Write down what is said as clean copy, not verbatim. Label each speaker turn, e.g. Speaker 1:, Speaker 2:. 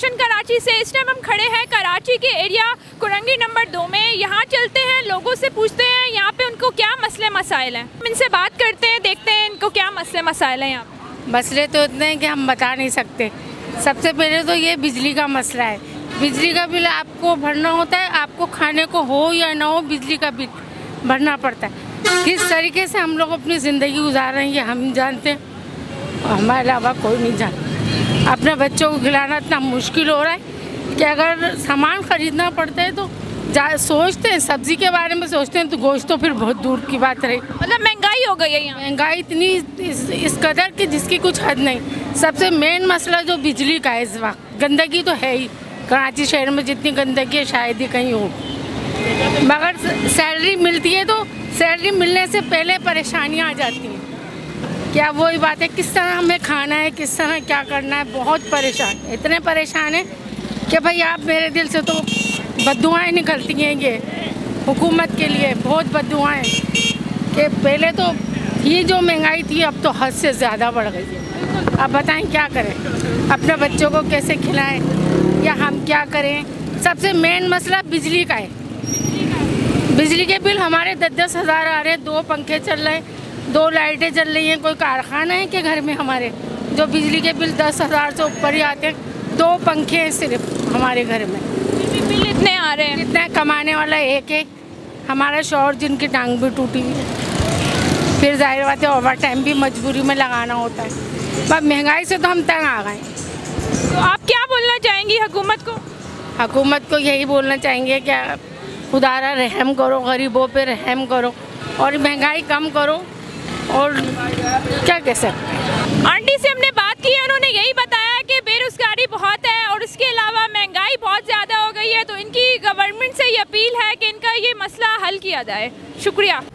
Speaker 1: रोशन कराची से। इस टाइम हम खड़े हैं कराची के एरिया कुरंगी नंबर 2 में। यहाँ चलते हैं, लोगों से पूछते हैं यहाँ पे उनको क्या मसले मसाइल हैं। हम इनसे बात करते हैं, देखते हैं इनको क्या मसले मसाइल हैं। यहाँ पे
Speaker 2: मसले तो इतने हैं कि हम बता नहीं सकते। सबसे पहले तो ये बिजली का मसला है। बिजली का बिल आपको भरना होता है, आपको खाने को हो या ना हो बिजली का बिल भरना पड़ता है। किस तरीके से हम लोग अपनी ज़िंदगी गुजार रहे हैं ये हम जानते हैं, हमारे अलावा कोई नहीं जानता। अपने बच्चों को खिलाना इतना मुश्किल हो रहा है कि अगर सामान खरीदना पड़ता है तो सोचते हैं, सब्जी के बारे में सोचते हैं तो गोश्त तो फिर बहुत दूर की बात रही।
Speaker 1: मतलब महंगाई हो गई है यहाँ,
Speaker 2: महंगाई इतनी इस कदर की जिसकी कुछ हद नहीं। सबसे मेन मसला जो बिजली का है इस वक्त, गंदगी तो है ही, कराची शहर में जितनी गंदगी है शायद ही कहीं हो। मगर सैलरी मिलती है तो सैलरी मिलने से पहले परेशानियाँ आ जाती हैं। क्या वही बात है, किस तरह हमें खाना है, किस तरह क्या करना है, बहुत परेशान, इतने परेशान हैं कि भाई आप मेरे दिल से तो बद्दुआएं निकलती हैं ये हुकूमत के लिए, बहुत बद्दुआएं कि पहले तो ये जो महंगाई थी अब तो हद से ज़्यादा बढ़ गई है। अब बताएं क्या करें, अपने बच्चों को कैसे खिलाएं या हम क्या करें। सबसे मेन मसला बिजली का है। बिजली के बिल हमारे 10-10 हज़ार आ रहे हैं, 2 पंखे चल रहे हैं, 2 लाइटें चल रही हैं। कोई कारखाना है कि घर में हमारे जो बिजली के बिल 10 हज़ार से ऊपर ही आते हैं। 2 पंखे हैं सिर्फ हमारे घर में,
Speaker 1: बिल इतने आ रहे हैं।
Speaker 2: इतना कमाने वाला एक है। हमारा शौहर जिनकी टांग भी टूटी हुई है, फिर जाहिर बात है ओवर टाइम भी मजबूरी में लगाना होता है। पर महंगाई से तो हम तंग आ गए।
Speaker 1: तो आप क्या बोलना चाहेंगी हुकूमत को?
Speaker 2: हुकूमत को यही बोलना चाहेंगे कि खुदारा रहम करो, गरीबों पे रहम करो और महंगाई कम करो। और क्या कह सकते।
Speaker 1: आंटी से हमने बात की है, उन्होंने यही बताया कि बेरोजगारी बहुत है और उसके अलावा महंगाई बहुत ज़्यादा हो गई है। तो इनकी गवर्नमेंट से ये अपील है कि इनका ये मसला हल किया जाए। शुक्रिया।